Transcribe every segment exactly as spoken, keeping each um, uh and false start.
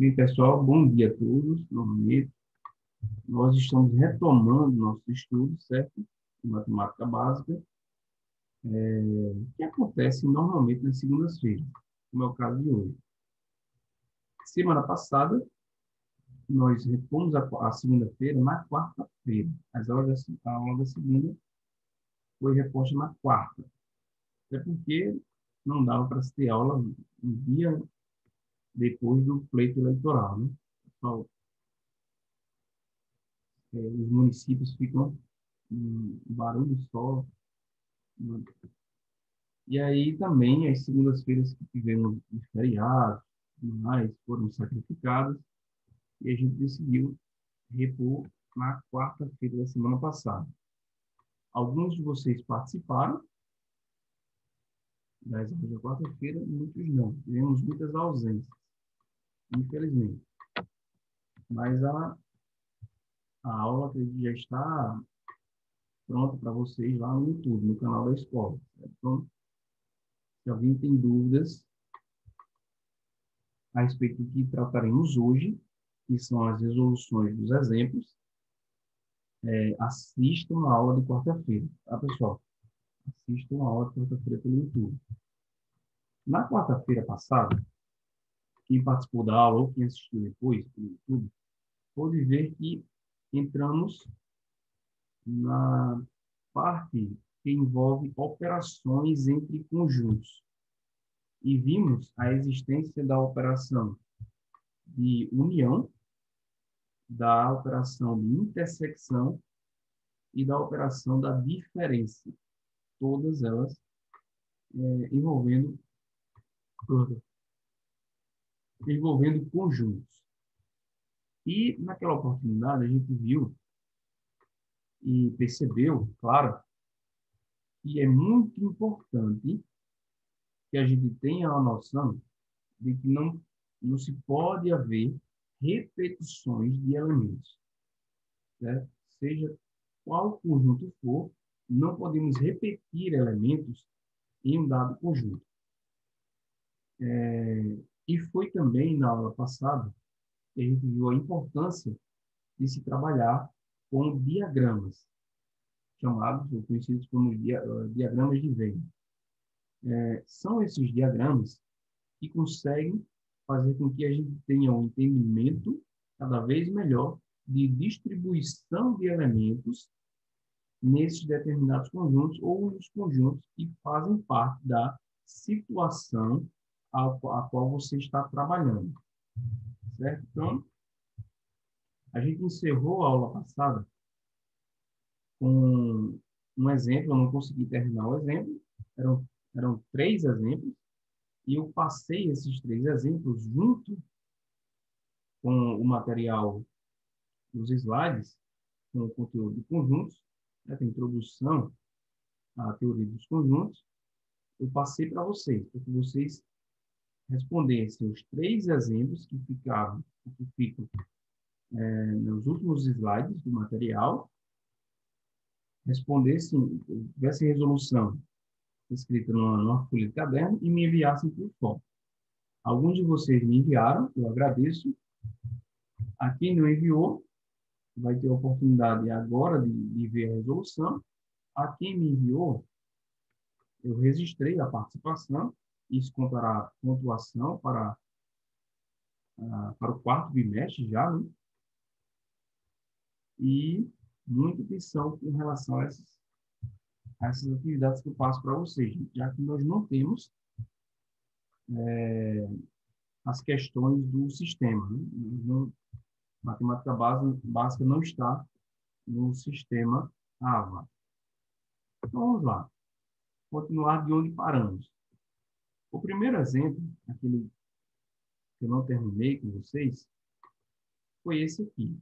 Bem, pessoal, bom dia a todos. Novamente, nós estamos retomando nossos estudos, certo? De matemática básica, que acontece normalmente nas segundas-feiras, como é o caso de hoje. Semana passada, nós repomos a, a segunda-feira na quarta-feira. As aulas da, a aula da segunda foi reposta na quarta. Até porque não dava para se ter aula um dia depois do pleito eleitoral, né? Pessoal, é, os municípios ficam um barulho só. E aí também as segundas-feiras que tivemos os feriados, tudo mais, foram sacrificadas e a gente decidiu repor na quarta-feira da semana passada. Alguns de vocês participaram das aulas da quarta-feira, muitos não. Tivemos muitas ausências, infelizmente. Mas a, a aula acredito, já está pronta para vocês lá no YouTube, no canal da escola. Então, se alguém tem dúvidas a respeito do que trataremos hoje, que são as resoluções dos exemplos, é, assistam a aula de quarta-feira, tá, pessoal? Assistam a aula de quarta-feira pelo YouTube. Na quarta-feira passada, quem participou da aula ou quem assistiu depois pelo YouTube, pode ver que entramos na parte que envolve operações entre conjuntos. E vimos a existência da operação de união, da operação de intersecção e da operação da diferença. Todas elas é, envolvendo, envolvendo conjuntos. E, naquela oportunidade, a gente viu e percebeu, claro, que é muito importante que a gente tenha a noção de que não, não se pode haver repetições de elementos, certo? Seja qual conjunto for, não podemos repetir elementos em um dado conjunto. É, e foi também na aula passada que a gente viu a importância de se trabalhar com diagramas, chamados ou conhecidos como dia, uh, diagramas de Venn. É, são esses diagramas que conseguem fazer com que a gente tenha um entendimento cada vez melhor de distribuição de elementos nesses determinados conjuntos ou nos conjuntos que fazem parte da situação a, a qual você está trabalhando. Certo? Então, a gente encerrou a aula passada com um exemplo, eu não consegui terminar o exemplo, eram, eram três exemplos, e eu passei esses três exemplos junto com o material dos slides, com o conteúdo de conjuntos, né, a introdução à teoria dos conjuntos, eu passei para vocês, para que vocês respondessem os três exemplos que ficavam, que ficam é, nos últimos slides do material, respondessem, tivessem resolução escrita numa, numa folha de caderno e me enviassem por foto. Alguns de vocês me enviaram, eu agradeço. A quem não enviou, vai ter a oportunidade agora de, de ver a resolução. A quem me enviou, eu registrei a participação, isso contará pontuação para, uh, para o quarto bimestre já, né? E muita atenção com relação a essas, a essas atividades que eu passo para vocês, já que nós não temos é, as questões do sistema. Né? Não, matemática base, básica não está no sistema AVA. Então, vamos lá. Continuar de onde paramos. O primeiro exemplo, aquele que eu não terminei com vocês, foi esse aqui.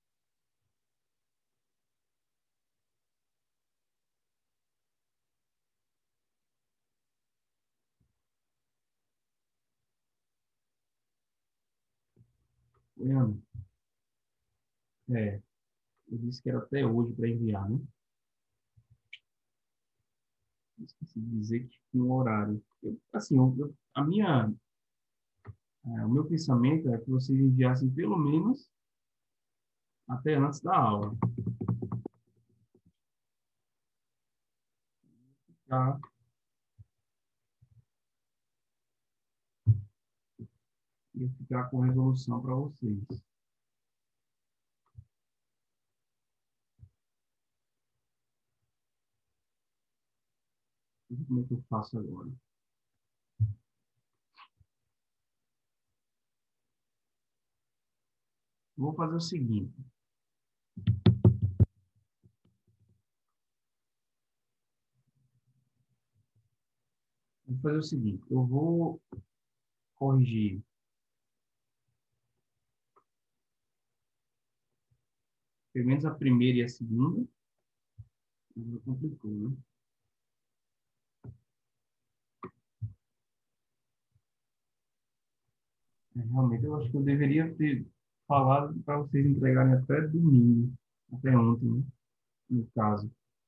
Leandro, é, eu disse que era até hoje para enviar, né? Esqueci de dizer que tinha um horário. Eu, assim, eu, eu, a minha, É, o meu pensamento é que vocês enviassem pelo menos até antes da aula. Tá? E ficar com resolução para vocês. Como é que eu faço agora? Vou fazer o seguinte. Vou fazer o seguinte. Eu vou corrigir pelo menos a primeira e a segunda. Não complicou, né? É, realmente, eu acho que eu deveria ter falado para vocês entregarem até domingo, até ontem, né? No caso.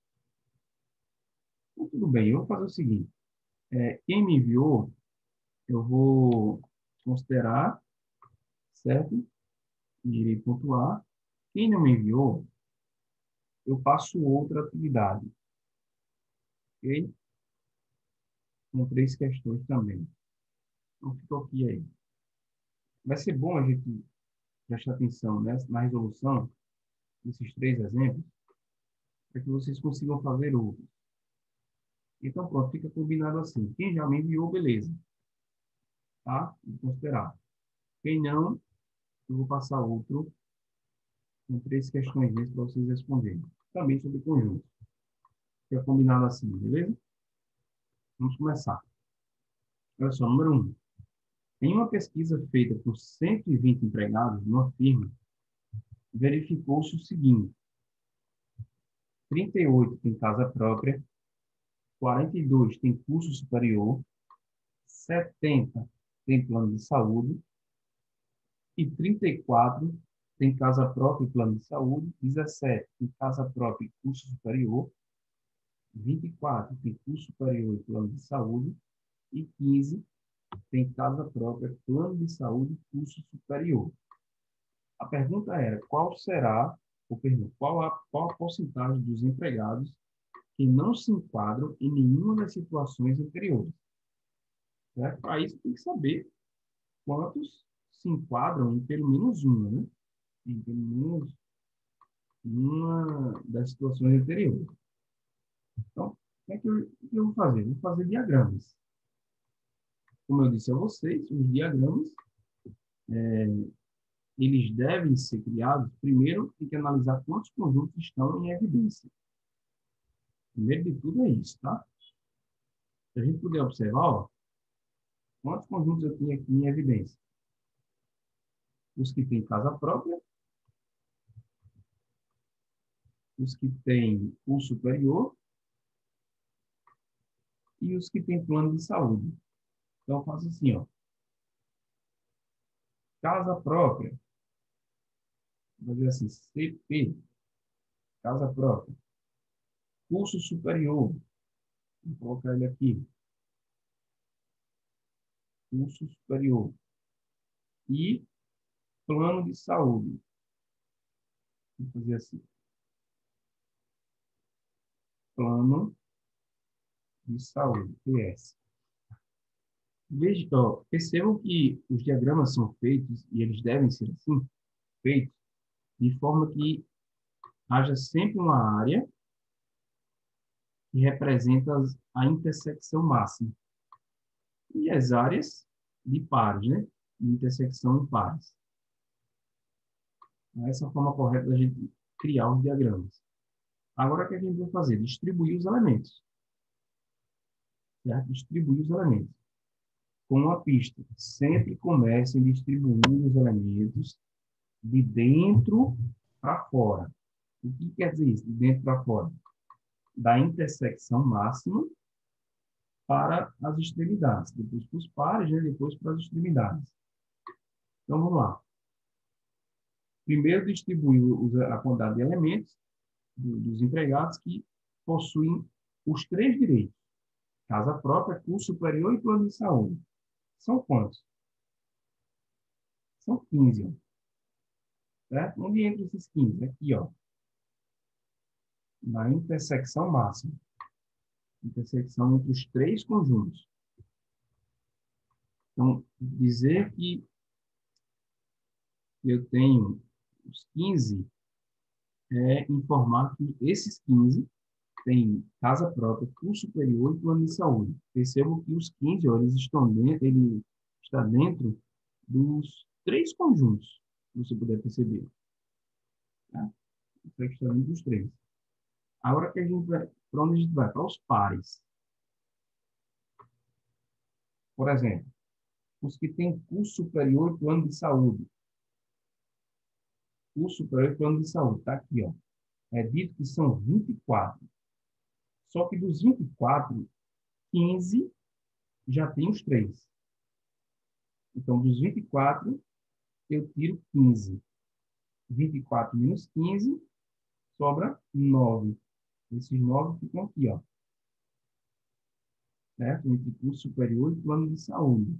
Então, tudo bem, eu vou fazer o seguinte. É, quem me enviou, eu vou considerar, certo? E irei pontuar. Quem não me enviou, eu passo outra atividade, ok? Com três questões também. Então, ficou aqui aí. Vai ser bom a gente prestar atenção, né, na resolução desses três exemplos, para que vocês consigam fazer outros. Então, pronto, fica combinado assim. Quem já me enviou, beleza. Tá? Vou considerar. Quem não, eu vou passar outro com três questões para vocês responderem. Também sobre conjunto. Fica combinado assim, beleza? Vamos começar. Olha só, número um. Em uma pesquisa feita por cento e vinte empregados numa firma, verificou-se o seguinte: trinta e oito têm casa própria, quarenta e dois têm curso superior, setenta têm plano de saúde e trinta e quatro têm casa própria e plano de saúde, dezessete têm casa própria e curso superior, vinte e quatro têm curso superior e plano de saúde e quinze têm casa própria, plano de saúde e curso superior. A pergunta era, qual será, ou pergunta, qual a, qual a porcentagem dos empregados que não se enquadram em nenhuma das situações anteriores? Certo? Para isso, tem que saber quantos se enquadram em pelo menos uma, né? Em pelo menos uma das situações anteriores. Então, o que é que eu, o que eu vou fazer? Vou fazer diagramas. Como eu disse a vocês, os diagramas, é, eles devem ser criados, primeiro, tem que analisar quantos conjuntos estão em evidência. Primeiro de tudo é isso, tá? Se a gente puder observar, ó, quantos conjuntos eu tenho aqui em evidência? Os que têm casa própria, os que têm curso superior e os que têm plano de saúde. Então, eu faço assim, ó. Casa própria, vou dizer assim, C P, casa própria. Curso superior, vou colocar ele aqui. Curso superior. E plano de saúde. Vou fazer assim. Plano de saúde, P S. Veja, ó, percebam que os diagramas são feitos, e eles devem ser assim, feitos, de forma que haja sempre uma área que representa a intersecção máxima. E as áreas de pares, né? De intersecção em pares. Essa é a forma correta da gente criar os diagramas. Agora, o que a gente vai fazer? Distribuir os elementos. Certo? Distribuir os elementos. Com uma pista. Sempre comecem distribuindo os elementos de dentro para fora. O que quer dizer isso? De dentro para fora? Da intersecção máxima para as extremidades. Depois para os pares, né? Depois para as extremidades. Então, vamos lá. Primeiro, distribuir a quantidade de elementos dos empregados que possuem os três direitos. Casa própria, curso superior e plano de saúde. São quantos? São quinze, ó. Certo? Onde entra esses quinze? Aqui, ó. Na intersecção máxima. Intersecção entre os três conjuntos. Então, dizer que eu tenho os quinze é informar que esses quinze têm casa própria, curso superior e plano de saúde. Percebam que os quinze, ó, eles estão dentro, ele está dentro dos três conjuntos, se você puder perceber. Tá? Está dentro dos três. Agora que a gente vai, para onde a gente vai? Para os pares. Por exemplo, os que têm curso superior e plano de saúde. Curso superior e plano de saúde, está aqui, ó. É dito que são vinte e quatro. Só que dos vinte e quatro, quinze já tem os três. Então, dos vinte e quatro, eu tiro quinze. vinte e quatro menos quinze, sobra nove. Esses nove ficam aqui, ó. Certo? Entre curso superior e plano de saúde.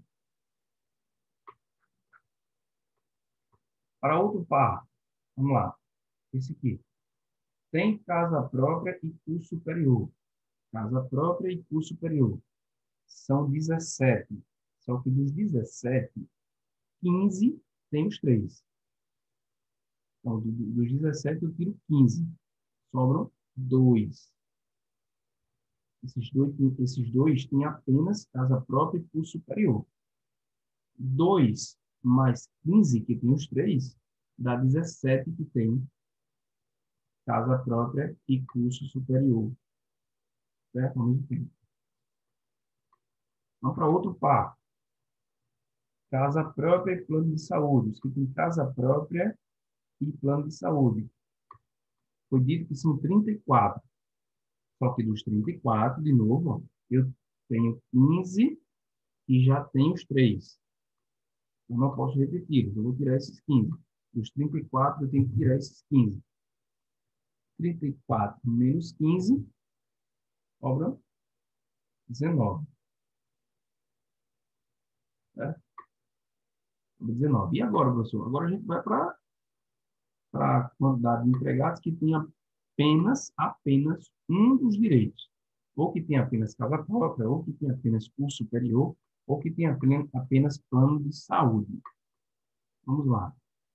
Para outro par, vamos lá. Esse aqui. Tem casa própria e curso superior. Casa própria e curso superior. São dezessete. Só que dos dezessete, quinze tem os três. Então, dos dezessete eu tiro quinze. Sobram dois. Esses dois, esses dois têm apenas casa própria e curso superior. dois mais quinze, que tem os três, dá dezessete, que tem casa própria e curso superior. Certo? Ao mesmo tempo. Vamos para outro par. Casa própria e plano de saúde. Os que têm casa própria e plano de saúde. Foi dito que são trinta e quatro. Só que dos trinta e quatro, de novo, ó, eu tenho quinze e já tenho os três. Eu não posso repetir, eu vou tirar esses quinze. Dos trinta e quatro, eu tenho que tirar esses quinze. trinta e quatro menos quinze, sobra dezenove. Certo? dezenove. E agora, professor? Agora a gente vai para a quantidade de empregados que tem apenas, apenas um dos direitos. Ou que tem apenas casa própria, ou que tem apenas curso superior, ou que tem apenas, apenas plano de saúde. Vamos lá.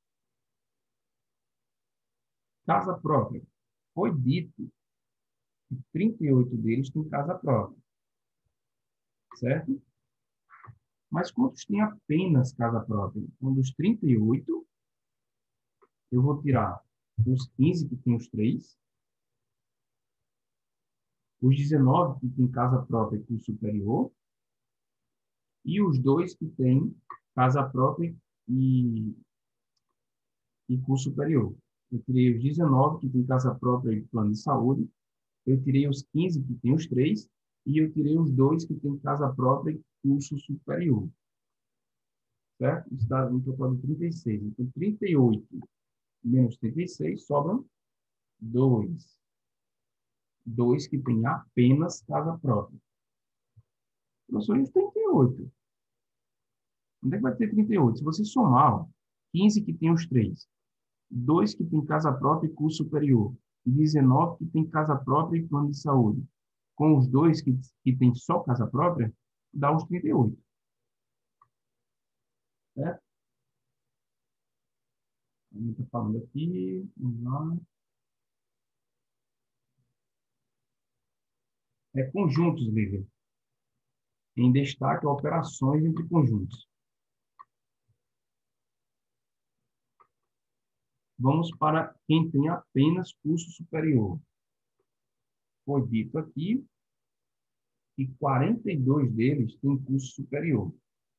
Casa própria. Foi dito que trinta e oito deles têm casa própria. Certo? Mas quantos têm apenas casa própria? Então, dos trinta e oito, eu vou tirar os quinze que tem os três, os dezenove que tem casa própria e curso superior, e os dois que têm casa própria e, e curso superior. Eu tirei os dezenove que tem casa própria e plano de saúde, eu tirei os quinze que tem os três, e eu tirei os dois que tem casa própria e curso superior. Certo? Isso dá um total de trinta e seis. Então, trinta e oito menos trinta e seis, sobram dois. dois que tem apenas casa própria. Professor, isso tem trinta e oito. Onde é que vai ter trinta e oito? Se você somar, ó, quinze que tem os três, dois que tem casa própria e curso superior, e dezenove que tem casa própria e plano de saúde, com os dois que, que tem só casa própria, dá uns trinta e oito. Certo? A gente está falando aqui, vamos lá. É conjuntos, Lívia. Em destaque, operações entre conjuntos. Vamos para quem tem apenas curso superior. Foi dito aqui que quarenta e dois deles têm curso superior.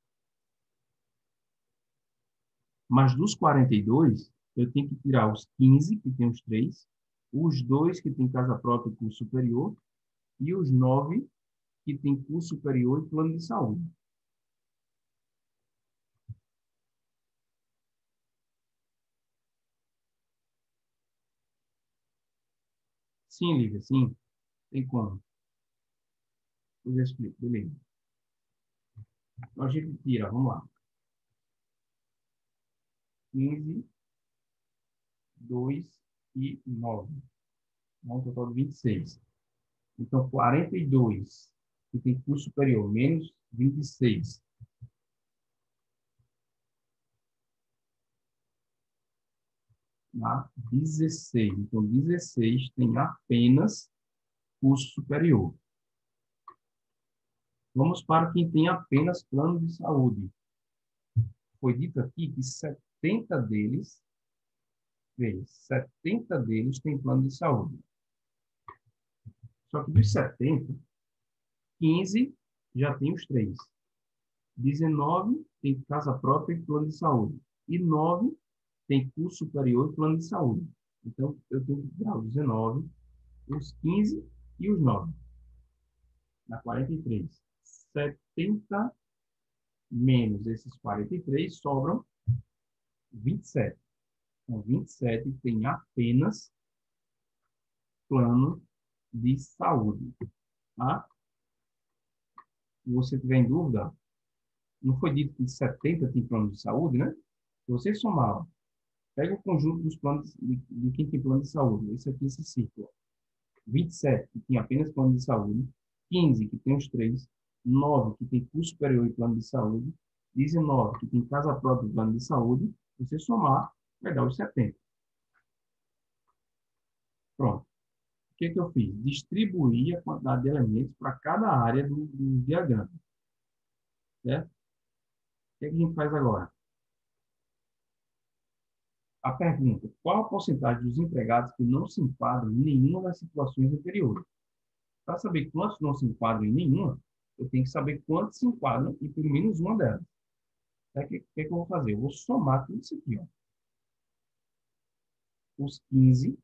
Mas dos quarenta e dois, eu tenho que tirar os quinze, que tem os três, os dois que têm casa própria e curso superior, e os nove que têm curso superior e plano de saúde. Sim, Lívia, sim. Tem como. Eu já explico, beleza. Então, a gente tira, vamos lá. quinze, dois e nove. Dá um total de vinte e seis. Então, quarenta e dois, que tem curso superior, menos vinte e seis. Dá dezesseis. Então, dezesseis tem apenas curso superior. Vamos para quem tem apenas plano de saúde. Foi dito aqui que setenta deles, veja, setenta deles têm plano de saúde. Só que dos setenta, quinze já tem os três. dezenove tem casa própria e plano de saúde. E nove tem curso superior e plano de saúde. Então, eu tenho que tirar os dezenove, os quinze e os nove. Dá quarenta e três. setenta menos esses quarenta e três sobram vinte e sete. Então, vinte e sete tem apenas plano de saúde. Tá? Se você tiver em dúvida, não foi dito que setenta tem plano de saúde, né? Se você somar, pega o conjunto dos planos de, de quem tem plano de saúde. Esse aqui, esse ciclo. vinte e sete, que tem apenas plano de saúde. quinze, que tem os três. nove, que tem curso superior e plano de saúde. dezenove, que tem casa própria e plano de saúde. Você somar, vai dar os setenta. Pronto. O que, que eu fiz? Distribuí a quantidade de elementos para cada área do, do diagrama. Certo? O que, que a gente faz agora? A pergunta: qual a porcentagem dos empregados que não se enquadram em nenhuma das situações anteriores? Para saber quantos não se enquadram em nenhuma, eu tenho que saber quantos se enquadram em pelo menos uma delas. O que, que, que eu vou fazer? Eu vou somar tudo isso aqui. Ó. Os quinze,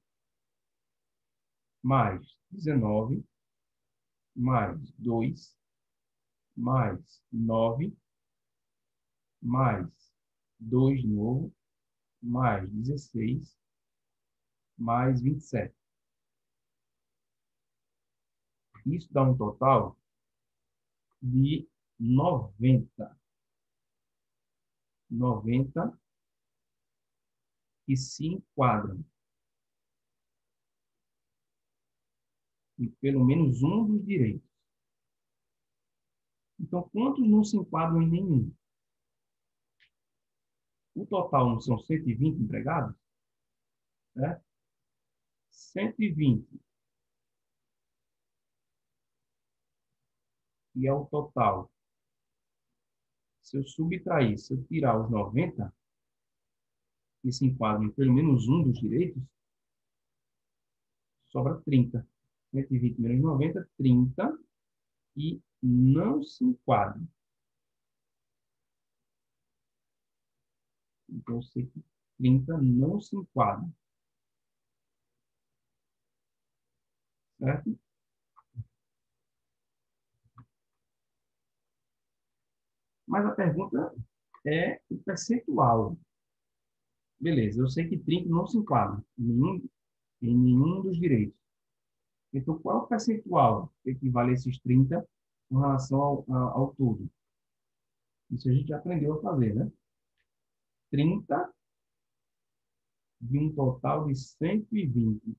mais dezenove, mais dois, mais nove, mais dois de novo, mais dezesseis, mais vinte e sete. Isso dá um total de noventa. noventa que se enquadram em pelo menos um dos direitos. Então, quantos não se enquadram em nenhum? O total não são cento e vinte empregados? Né? cento e vinte. E é o total. Se eu subtrair, se eu tirar os noventa, que se enquadram em pelo menos um dos direitos, sobra trinta. cento e vinte menos noventa, trinta. E não se enquadram. Então, eu sei que trinta não se enquadram. Certo? Mas a pergunta é o percentual. Beleza, eu sei que trinta não se enquadra em nenhum, em nenhum dos direitos. Então, qual é o percentual que equivale a esses trinta com relação ao, ao, ao todo? Isso a gente já aprendeu a fazer, né? trinta de um total de cento e vinte.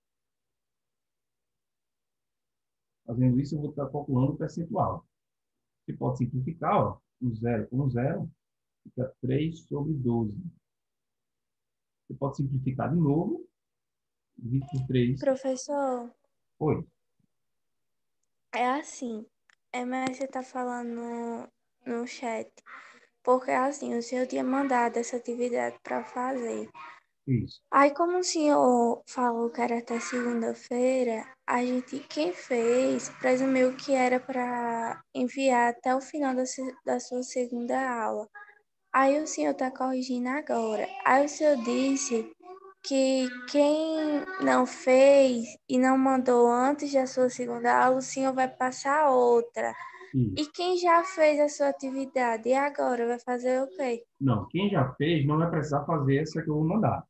Fazendo isso, eu vou estar calculando o percentual. Você pode simplificar, ó, um zero com zero, fica três sobre doze. Você pode simplificar de novo, vinte por três. Professor, Oi. é assim. É, mas você tá falando no, no chat. Porque assim, o senhor tinha mandado essa atividade para fazer. Isso. Aí, como o senhor falou que era até segunda-feira, a gente, quem fez, presumiu que era para enviar até o final da, se- da sua segunda aula. Aí o senhor está corrigindo agora. Aí o senhor disse que quem não fez e não mandou antes da sua segunda aula, o senhor vai passar outra. E Isso. quem já fez a sua atividade e agora vai fazer o quê? Não, quem já fez não vai precisar fazer essa que eu vou mandar.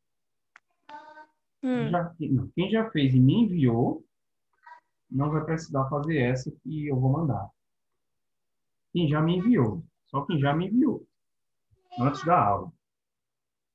Quem Hum, já, não, quem já fez e me enviou, não vai precisar fazer essa que eu vou mandar. Quem já me enviou, só quem já me enviou, antes da aula.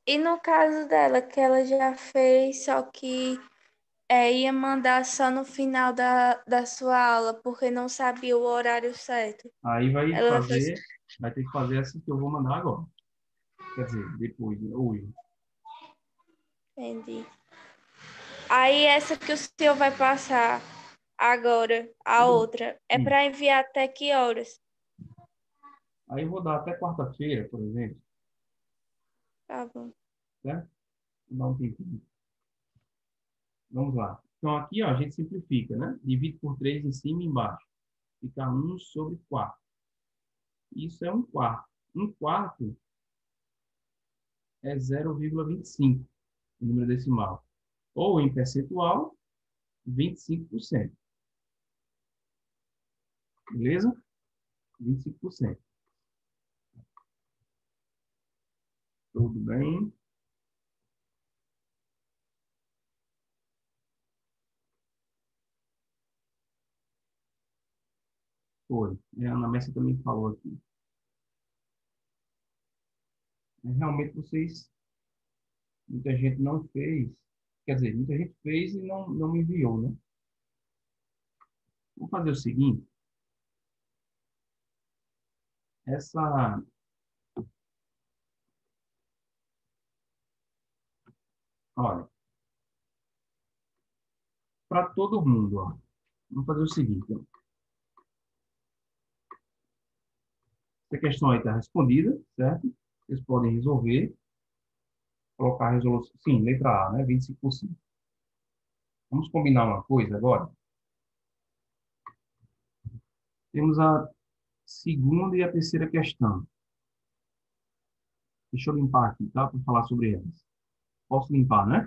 E no caso dela, que ela já fez, só que é, ia mandar só no final da, da sua aula, porque não sabia o horário certo. Aí vai Ela fez, fazer, vai ter que fazer essa que eu vou mandar agora. Quer dizer, depois, né? Hoje. entendi. Aí essa que o senhor vai passar agora, a Tudo. outra, é Hum. para enviar até que horas? Aí eu vou dar até quarta-feira, por exemplo, Tá bom. certo? Vou dar um tempinho. Vamos lá. Então, aqui, ó, a gente simplifica, né? Divide por três em cima e embaixo. Fica um sobre quatro. Isso é um quarto. Um quarto é zero vírgula vinte e cinco, o número decimal. Ou, em percentual, vinte e cinco por cento. Beleza? vinte e cinco por cento. Tudo bem? Foi. A Ana Messia também falou aqui. Mas, realmente, vocês, muita gente não fez. Quer dizer, muita gente fez e não, não me enviou, né? Vamos fazer o seguinte. Essa, olha, para todo mundo, ó. Vamos fazer o seguinte, ó. Essa questão aí está respondida, certo? Vocês podem resolver, colocar a resolução. Sim, letra A, né? vinte e cinco por cento. Vamos combinar uma coisa agora? Temos a segunda e a terceira questão. Deixa eu limpar aqui, tá? Para falar sobre elas. Posso limpar, né?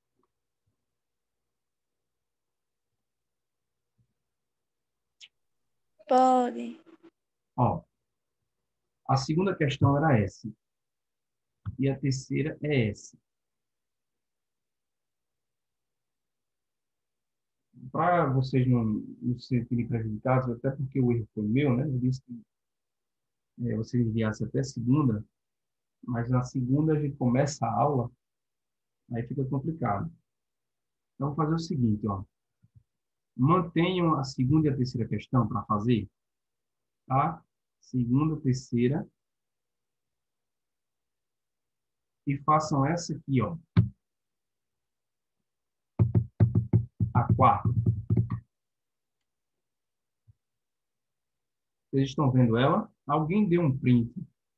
Pode. Ó, a segunda questão era essa. E a terceira é essa. Para vocês não, não se sentirem prejudicados, até porque o erro foi meu, né? Eu disse que é, vocês enviassem até segunda, mas na segunda a gente começa a aula, aí fica complicado. Então, vou fazer o seguinte, ó. Mantenham a segunda e a terceira questão para fazer, tá? Segunda, terceira, e façam essa aqui, ó. A quarta. Vocês estão vendo ela? Alguém deu um print.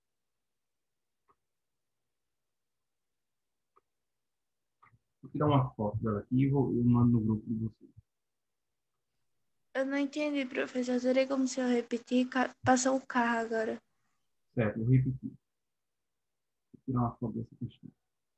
Vou tirar uma foto dela aqui e vou, eu mando no grupo de vocês. Eu não entendi, professor. Teria como se eu repetir? Ca- Passou o carro agora. Certo, eu repeti. Vou tirar uma foto dessa questão.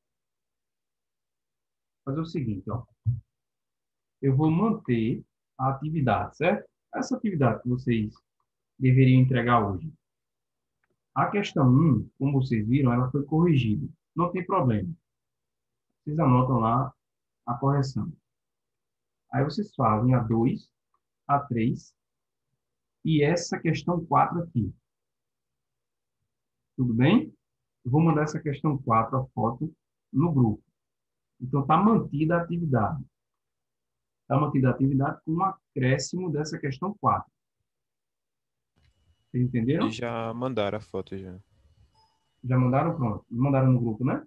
Fazer o seguinte, ó. Eu vou manter a atividade, certo? Essa atividade que vocês deveriam entregar hoje. A questão um, como vocês viram, ela foi corrigida. Não tem problema. Vocês anotam lá a correção. Aí vocês fazem a dois, a três e essa questão quatro aqui. Tudo bem? Eu vou mandar essa questão quatro, a foto, no grupo. Então, está mantida a atividade. Está mantida a atividade com um acréscimo dessa questão quatro. Vocês Eles entenderam? já mandaram a foto já. Já mandaram? Pronto. Mandaram no grupo, né?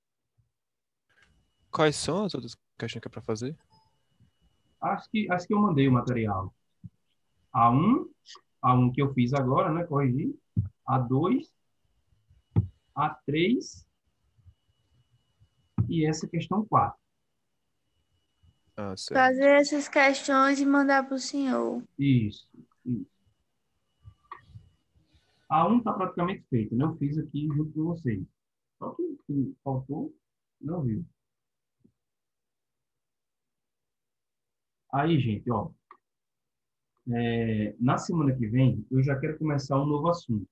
Quais são as outras questões que é para fazer? Acho que, acho que eu mandei o material. A um, a um que eu fiz agora, né? Corrigi. A dois, a três e essa questão quatro. Ah, certo. Fazer essas questões e mandar para o senhor. Isso, isso. A um está praticamente feita, né? Eu fiz aqui junto com vocês. Só que, que faltou, não viu. Aí, gente, ó. É, na semana que vem, eu já quero começar um novo assunto.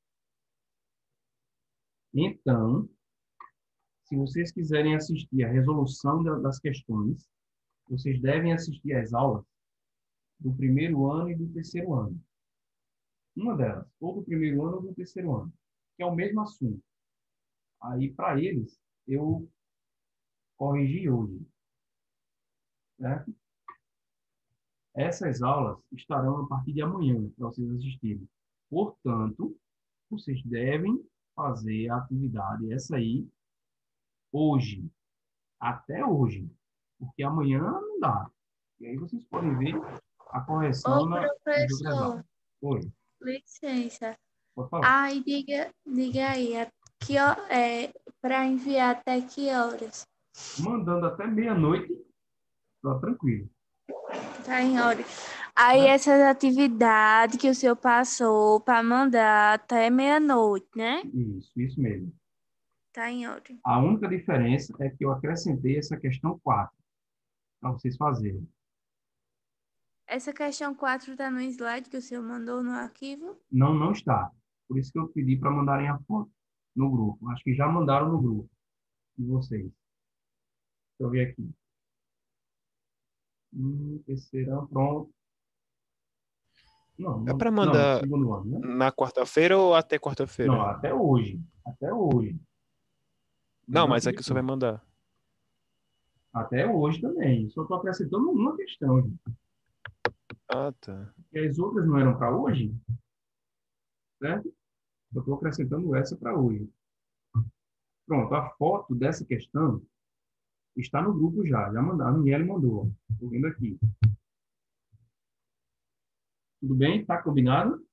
Então, se vocês quiserem assistir a resolução da- das questões, vocês devem assistir às aulas do primeiro ano e do terceiro ano. Uma delas, ou do primeiro ano ou do terceiro ano, que é o mesmo assunto. Aí, para eles, eu corrigi hoje, certo? Essas aulas estarão a partir de amanhã para vocês assistirem. Portanto, vocês devem fazer a atividade essa aí hoje, até hoje, porque amanhã não dá. E aí vocês podem ver a correção Ô, na, nas outras aulas. professor, Oi, licença. pode falar. Ai, diga, diga aí, é, que, ho- é, para enviar até que horas? Mandando até meia-noite, tá tranquilo, Tá em hora. Aí né? essas atividades que o senhor passou para mandar até meia-noite, né? Isso, isso mesmo. Tá em ordem. A única diferença é que eu acrescentei essa questão quatro para vocês fazerem. Essa questão quatro tá no slide que o senhor mandou no arquivo? Não, não está. Por isso que eu pedi para mandarem a foto no grupo. Acho que já mandaram no grupo de vocês. Deixa eu ver aqui. Hum, terceirão, pronto. Não, É não, para não, mandar segundo ano, né? na quarta-feira ou até Não, quarta-feira? até hoje. Até hoje. Não, Não mas aqui você vai acredito. mandar. Até hoje também. Só estou acrescentando uma questão, gente. Ah, tá. E as outras não eram para hoje, certo? Eu estou acrescentando essa para hoje. Pronto, a foto dessa questão está no grupo já. Já mandaram, a Miele mandou. Estou vendo aqui. Tudo bem? Está combinado?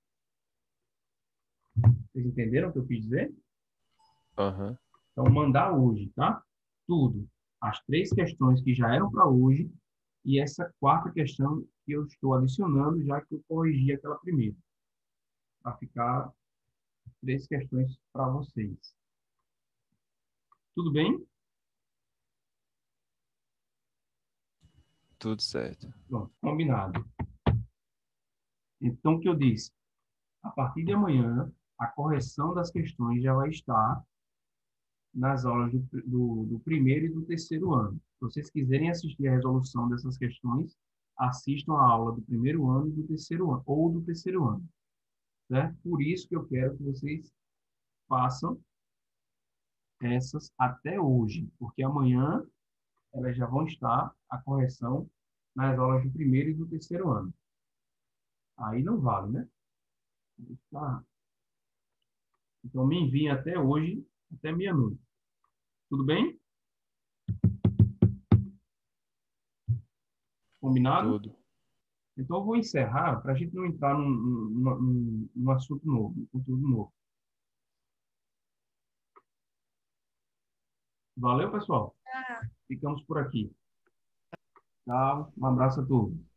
Vocês entenderam o que eu quis dizer? Aham. Então, mandar hoje, tá? Tudo. As três questões que já eram para hoje e essa quarta questão que eu estou adicionando, já que eu corrigi aquela primeira. Para ficar três questões para vocês. Tudo bem? Tudo certo. Pronto, combinado. Então, o que eu disse? A partir de amanhã, a correção das questões já vai estar nas aulas do, do, do primeiro e do terceiro ano. Se vocês quiserem assistir a resolução dessas questões, assistam a aula do primeiro ano e do terceiro ano, ou do terceiro ano, certo? Por isso que eu quero que vocês façam essas até hoje, porque amanhã elas já vão estar a correção nas aulas do primeiro e do terceiro ano. Aí não vale, né? Tá. Então me enviem até hoje, até meia-noite. Tudo bem? Combinado? Tudo. Então, eu vou encerrar para a gente não entrar num, num, num, num assunto novo, num conteúdo novo. Valeu, pessoal? Ficamos por aqui. Tchau. Um abraço a todos.